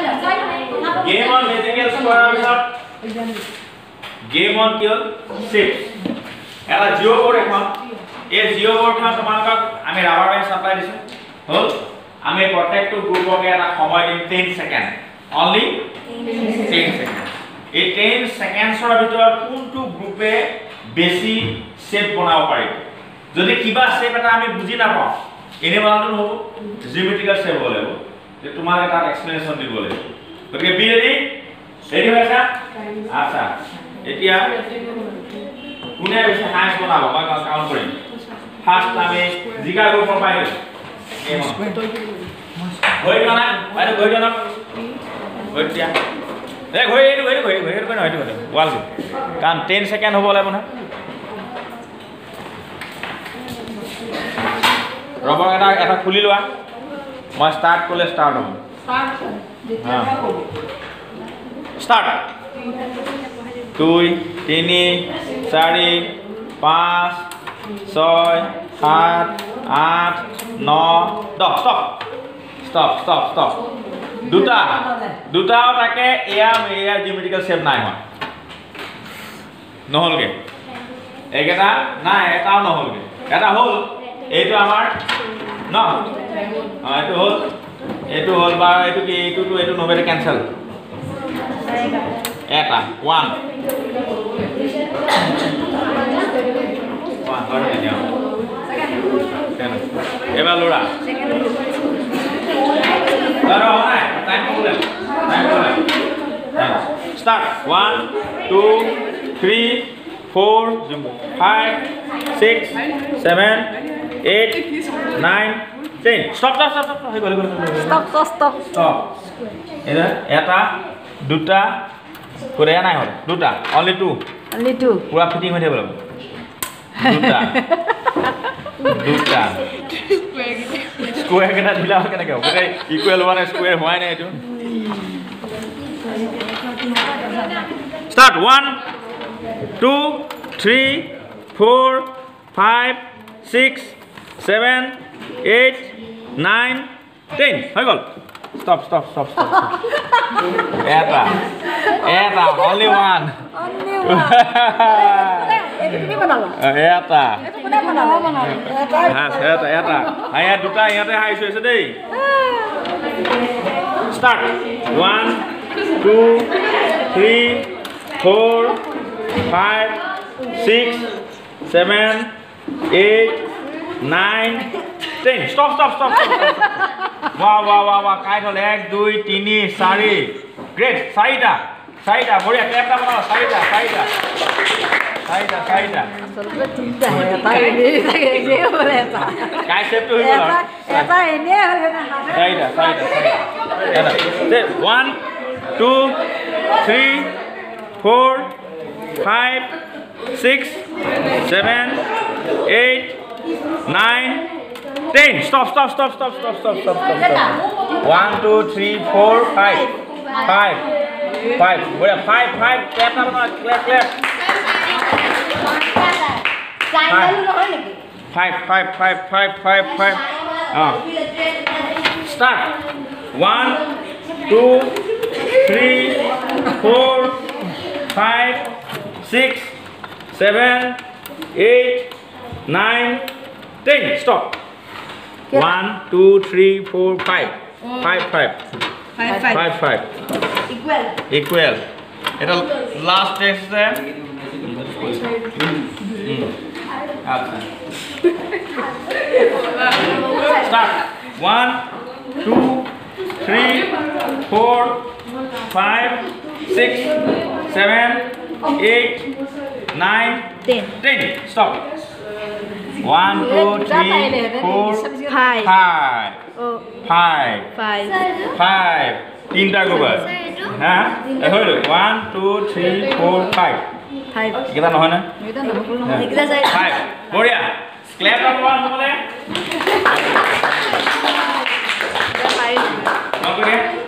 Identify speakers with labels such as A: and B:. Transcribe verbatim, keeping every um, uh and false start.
A: Game on magical square shot. Game on kill shapes. Ela geo board এখন এই geo board খন তোমালোকক আমি রাবার ব্যান্ড সাপ্লাই দিছো হল আমি প্রত্যেকটো গ্রুপকে এটা সময় দিম ten second only ten second এই ten সেকেন্ডৰ ভিতৰত কোনটো গ্ৰুপে বেছি শেপ বনাব পাৰিব যদি কিবা শেপ এটা আমি বুজি নাপাওঁ এনে বনাটো নহব জিওমেট্ৰিকেল শেপ হ'ব লাগিব যে তোমাৰ এটা এক্সপ্লেনেশন দিব লাগিব গতিকে বি ৰেডি ৰেডি হৈছা আচ্ছা এতিয়া কোনে বেছি হাইছ বনাব মই কাউন্ট কৰিম ফাৰ্স্ট আমি জিকা গ্ৰুপৰ পাই গৈছো হৈ গ'ল না বাইরে হৈ গ'ল না হৈ দিয়া দেখ হৈ এইটো হৈ হৈ হৈ হৈ নহয় এইটো ওয়াল কাম ten সেকেন্ড হ'ব লাগিব না ৰবৰ এটা এটা খুলি লোৱা মই স্টার্ট কৰিলে স্টার্ট হ'ব স্টার্ট যেতিয়া হ'ব স্টার্ট দুই তিনি চাৰি পাঁচ ছয় সাত আঠ ন দহ stop stop stop stop দুটা দুটাও তাকে এয়া এয়া জিওমেট্ৰিকেল শেপ নাই হয় নহলগে একেটা নাই এটাও নহলগে এটা হল এইটো আমাৰ ন এইটো হল এইটো হল বা এইটো কি এইটো তো এইটো নবেৰে ক্যান্সেল এটা one one ধরে নিও সেকেন্ড এবার লোরা ধরো না time problem time problem start one two three four five six seven eight nine ten stop stop stop stop হৈ গল
B: stop stop stop
A: stop এটা এটা দুটা করে নাই হল দুটা only two
B: only two
A: পুরা ফিটিং হৈ থাকিব লাগিব দুটা দুটা স্কোয়ার কেটা দিলা কেনেকে হ'ব এই ইকুয়াল ওয়ান স্কোয়ার হয় না এটো start one two three four five six seven eight nine ten হৈ গল stop stop stop stop এটা এটা only one
B: only one এটো কি বনালা
A: এটা
B: এটো কোনে বনালা এটা
A: হ্যাঁ এটা এটা আয়া দুটা ইয়াতে হাইছ হৈছে দেই start one two three four five six seven eight nine ten stop stop stop stop wow wow wow wow কাই হল এক দুই তিনি চাৰি গ্রেট চাৰিটা চাৰিটা বঢ়িয়া ক্লেপটা বনাও চাৰিটা চাৰিটা চাৰিটা চাৰিটা
B: আসলে তিনটা এটা এনে থাকে যে বলে এটা
A: কাই শেপটো হৈ গল
B: এটা এনে হলে না
A: চাৰিটা চাৰিটা এটা তে one two three four five six seven eight nine ten stop stop stop stop stop stop stop stop one two three four five five five বড় five five clap না না clap clap triangle নহয় নেকি five five five five five five ah start one two three four five six seven eight nine ten stop one two three four five five five
B: five
A: five five
B: equal
A: equal এটা last text है আচ্ছা start one two three four five six seven eight nine
B: ten
A: ten stop one two three four
B: five
A: five
B: oh
A: five
B: five
A: five তিনটা group হ্যাঁ হল one two three four five
B: five
A: এটা নহয় না
B: এটা নহবল নহয় এটা যায়
A: five বঢ়িয়া ক্ল্যাপ করবা নহলে
B: five
A: নকৰে